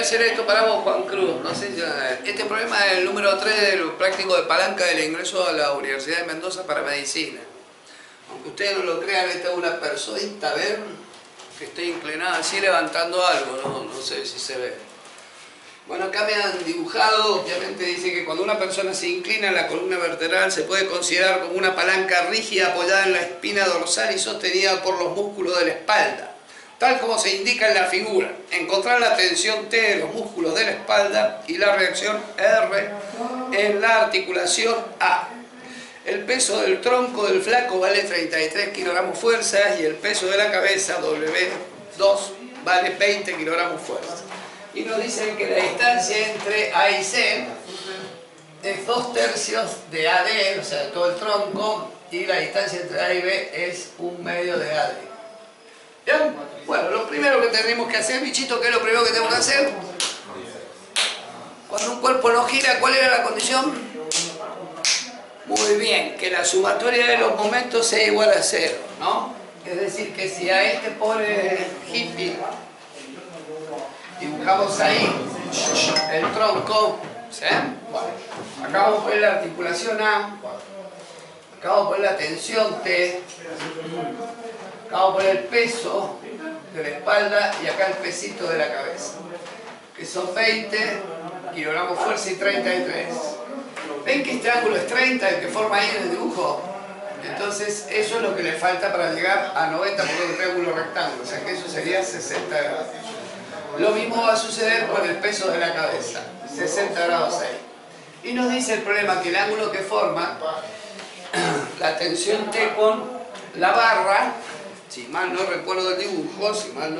hacer esto para vos, Juan Cruz. No sé, este problema es el número 3 del práctico de palanca del ingreso a la Universidad de Mendoza para medicina. Aunque ustedes no lo crean, esta es una personita, ¿ven? Que está inclinada así levantando algo, no sé si se ve. Bueno, acá me han dibujado, obviamente dice que cuando una persona se inclina en la columna vertebral se puede considerar como una palanca rígida apoyada en la espina dorsal y sostenida por los músculos de la espalda, tal como se indica en la figura. Encontrar la tensión T de los músculos de la espalda y la reacción R en la articulación A. El peso del tronco del flaco vale 33 kilogramos fuerza y el peso de la cabeza, W2, vale 20 kilogramos fuerza. Y nos dicen que la distancia entre A y C es 2/3 de AD, o sea, de todo el tronco, y la distancia entre A y B es 1/2 de AD. ¿Bien? Bueno, lo primero que tenemos que hacer, bichito, ¿qué es lo primero que tenemos que hacer? Cuando un cuerpo no gira, ¿cuál era la condición? Muy bien, que la sumatoria de los momentos sea igual a 0, ¿no? Es decir, que si a este pobre hippie dibujamos ahí el tronco, ¿sí? Bueno, acá vamos a poner la articulación A, acá vamos a poner la tensión T, acá vamos a poner el peso de la espalda y acá el pesito de la cabeza, que son 20 kilogramos fuerza y 33. ¿Ven que este ángulo es 30, el que forma ahí en el dibujo? Entonces eso es lo que le falta para llegar a 90 por un triángulo rectángulo, o sea que eso sería 60 grados. Lo mismo va a suceder con el peso de la cabeza, 60 grados ahí. Y nos dice el problema que el ángulo que forma la tensión T con la barra, si mal no recuerdo el dibujo,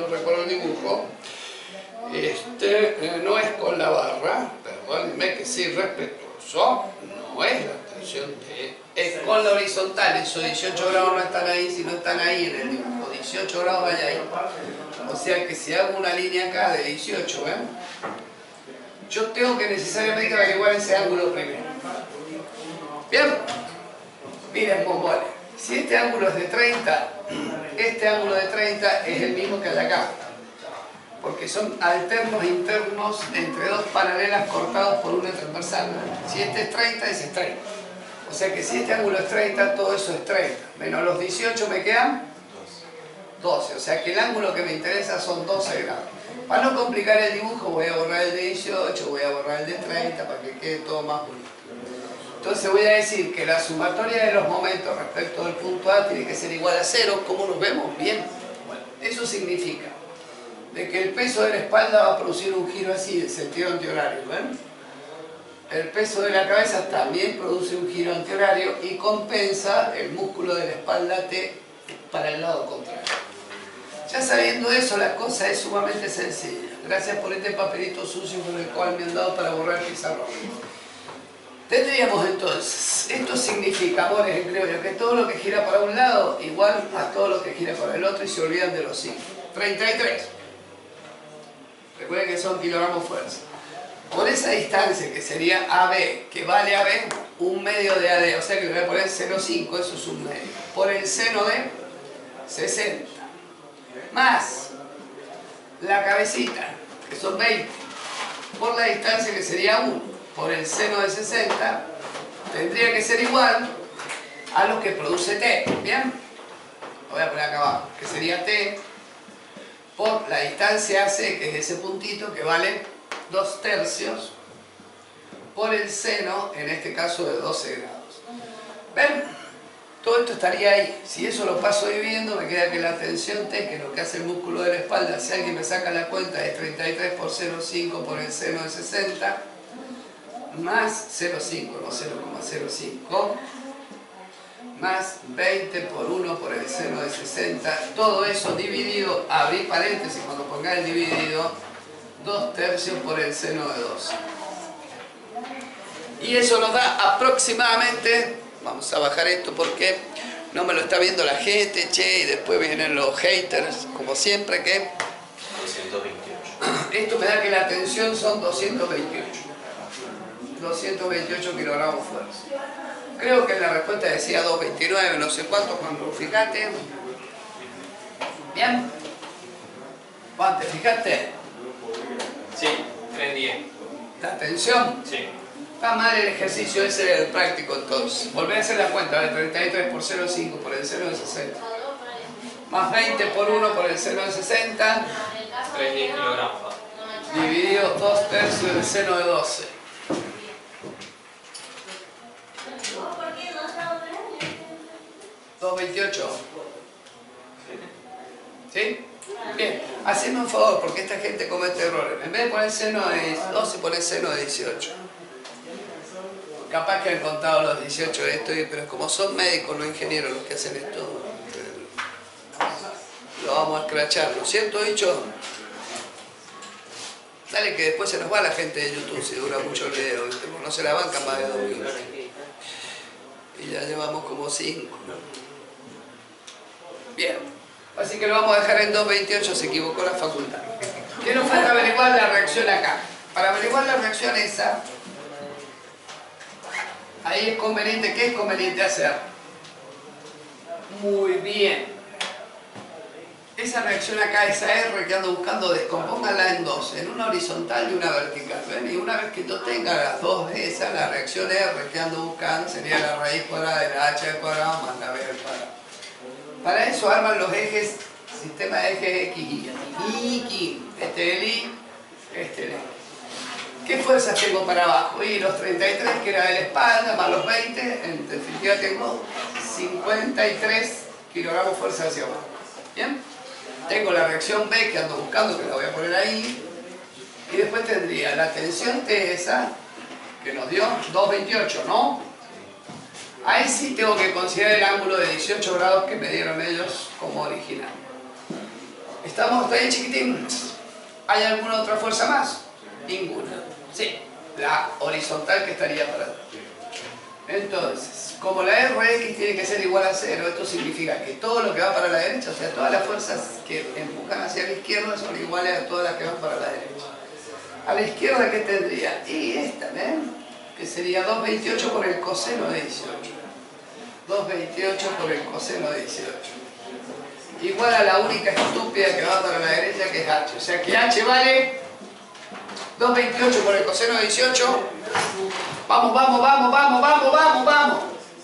no es con la barra, perdónenme que sí respetuoso, no es la tensión T, es con la horizontal. Esos 18 grados no están ahí, si no están ahí en el dibujo, 18 grados vaya ahí. O sea que si hago una línea acá de 18, ¿ven? Yo tengo que necesariamente averiguar ese ángulo primero. Bien, miren, bombones, si este ángulo es de 30, este ángulo de 30 es el mismo que el de acá, porque son alternos internos entre dos paralelas cortados por una transversal. Si este es 30, ese es 30. O sea que si este ángulo es 30, todo eso es 30. Menos los 18 me quedan 12. O sea que el ángulo que me interesa son 12 grados. Para no complicar el dibujo voy a borrar el de 18, voy a borrar el de 30 para que quede todo más bonito. Entonces voy a decir que la sumatoria de los momentos respecto del punto A tiene que ser igual a 0. ¿Cómo nos vemos? Bien. Bueno, eso significa de que el peso de la espalda va a producir un giro así, en sentido antihorario, ¿ven? El peso de la cabeza también produce un giro antihorario y compensa el músculo de la espalda T para el lado contrario. Ya sabiendo eso, la cosa es sumamente sencilla. Gracias por este papelito sucio con el cual me han dado para borrar el pizarrón. Tendríamos entonces, esto significa, amores, creo yo, que todo lo que gira para un lado igual a todo lo que gira para el otro y se olvidan de los signos. 33. Recuerden que son kilogramos fuerza. Por esa distancia que sería AB, que vale AB, 1/2 de AD, o sea que le voy a poner 0,5, eso es 1/2. Por el seno de 60. Más la cabecita, que son 20. Por la distancia que sería 1. Por el seno de 60, tendría que ser igual a lo que produce T. ¿Bien? Lo voy a poner acá abajo, que sería T por la distancia AC, que es ese puntito, que vale 2/3 por el seno, en este caso de 12 grados. ¿Ven? Todo esto estaría ahí. Si eso lo paso dividiendo, me queda que la tensión T, que es lo que hace el músculo de la espalda, si alguien me saca la cuenta, es 33 por 0,5 por el seno de 60, más 0,5, no 0,05, más 20 por 1 por el seno de 60, todo eso dividido, abrí paréntesis cuando ponga el dividido, 2/3 por el seno de 12. Y eso nos da aproximadamente, vamos a bajar esto porque no me lo está viendo la gente, che, y después vienen los haters, como siempre, que 228. Esto me da que la tensión son 228 kilogramos fuerza. Creo que la respuesta decía 229, no sé cuánto, cuando fíjate. Bien. Juan, ¿te fijaste? Sí. 310. ¿La tensión? Sí. Está mal el ejercicio ese del práctico entonces. Volvé a hacer la cuenta de 33 por 0,5 por el seno de 60. Más 20 por 1 por el seno de 60. 310 kilogramos. Dividido 2/3 del seno de 12. ¿228? ¿Sí? Bien, haceme un favor porque esta gente comete errores. En vez de poner seno de 12, poner seno de 18. Capaz que han contado los 18 de esto, pero como son médicos, no ingenieros los que hacen esto, lo vamos a escrachar, ¿no es cierto, dicho? Dale que después se nos va la gente de YouTube si dura mucho el video, ¿viste? Porque no se la banca más de 2 minutos. Y ya llevamos como 5. Bien, así que lo vamos a dejar en 2.28, se equivocó la facultad. ¿Qué nos falta averiguar la reacción acá? Para averiguar la reacción esa, ahí es conveniente, ¿qué es conveniente hacer? Muy bien. Esa reacción acá, esa R que ando buscando, descompóngala en dos, en una horizontal y una vertical. ¿Ven? Y una vez que yo tenga las dos de esas, la reacción R que ando buscando sería la raíz cuadrada de la h al cuadrado más la b al cuadrado. Para eso arman los ejes, sistema de ejes X, Y. Este el Y, este el Y. ¿Qué fuerzas tengo para abajo? Y los 33 que era de la espalda, más los 20, en definitiva tengo 53 kilogramos fuerza hacia abajo. ¿Bien? Tengo la reacción B que ando buscando, que la voy a poner ahí. Y después tendría la tensión T esa, que nos dio 2.28, ¿no? Ahí sí tengo que considerar el ángulo de 18 grados que me dieron ellos como original. ¿Estamos hasta ahí, chiquitín? ¿Hay alguna otra fuerza más? Ninguna. Sí, la horizontal que estaría para atrás. Entonces, como la Rx tiene que ser igual a 0, esto significa que todo lo que va para la derecha, o sea, todas las fuerzas que empujan hacia la izquierda son iguales a todas las que van para la derecha. A la izquierda, ¿qué tendría? Y esta, ¿ven? Que sería 2.28 por el coseno de 18. 2.28 por el coseno de 18. Igual a la única estúpida que va para la derecha, que es h. O sea que h vale 2.28 por el coseno de 18. Vamos, vamos, vamos, vamos, vamos, vamos, vamos.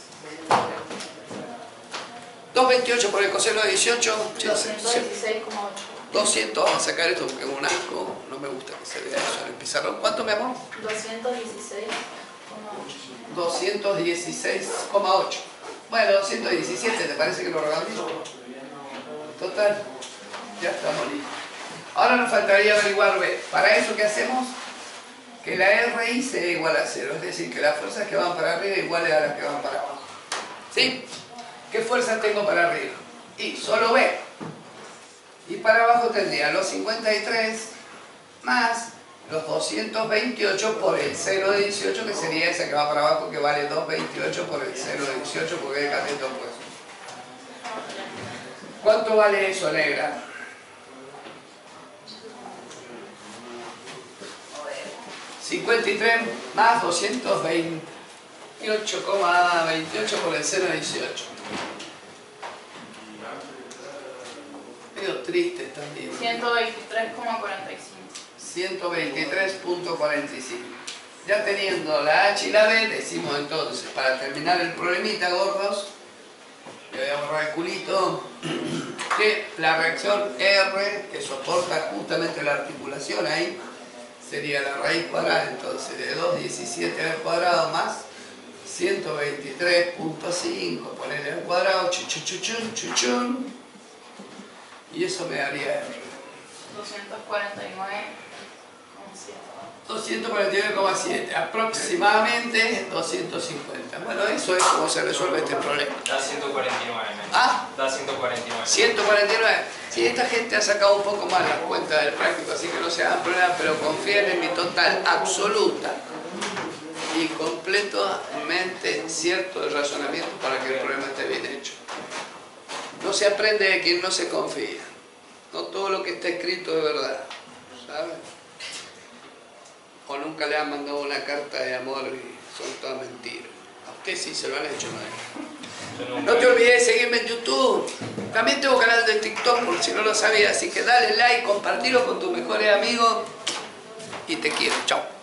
2.28 por el coseno de 18. 216,8. 200, vamos a sacar esto porque es un asco. No me gusta que se vea eso en el pizarrón. ¿Cuánto, mi amor? 216,8. 216,8. Bueno, 217, ¿te parece que lo redondeo? Total, ya estamos listos. Ahora nos faltaría averiguar B. ¿Para eso qué hacemos? Que la RI sea igual a 0, es decir, que las fuerzas que van para arriba iguales a las que van para abajo. ¿Sí? ¿Qué fuerzas tengo para arriba? Y solo B. Y para abajo tendría los 53 más los 228 por el 0 de 18, que sería esa que va para abajo, que vale 228 por el 0 de 18, porque hay cateto opuesto. ¿Cuánto vale eso, negra? 53 más 228,28 por el 0 de 18. Medio triste también. 123,45. 123,45. Ya teniendo la H y la B, decimos entonces, para terminar el problemita, gordos, le voy a borrar el culito, que la reacción R, que soporta justamente la articulación ahí, sería la raíz cuadrada entonces de 217 al cuadrado más 123,5, ponerle al cuadrado, chuchun, chuchun, y eso me daría R. 249,7. Aproximadamente 250. Bueno, eso es como se resuelve este problema. Da 149. ¿Ah? Da 149. 149. Sí, esta gente ha sacado un poco más la cuenta del práctico, así que no se hagan problemas, pero confíen en mi total, absoluta y completamente cierto el razonamiento para que el problema esté bien hecho. No se aprende de quien no se confía. No todo lo que está escrito es verdad, ¿sabes? O nunca le han mandado una carta de amor y son todas mentiras. A usted sí se lo han hecho, ¿no? No te olvides de seguirme en YouTube. También tengo canal de TikTok por si no lo sabías, así que dale like, compartilo con tus mejores amigos y te quiero. Chao.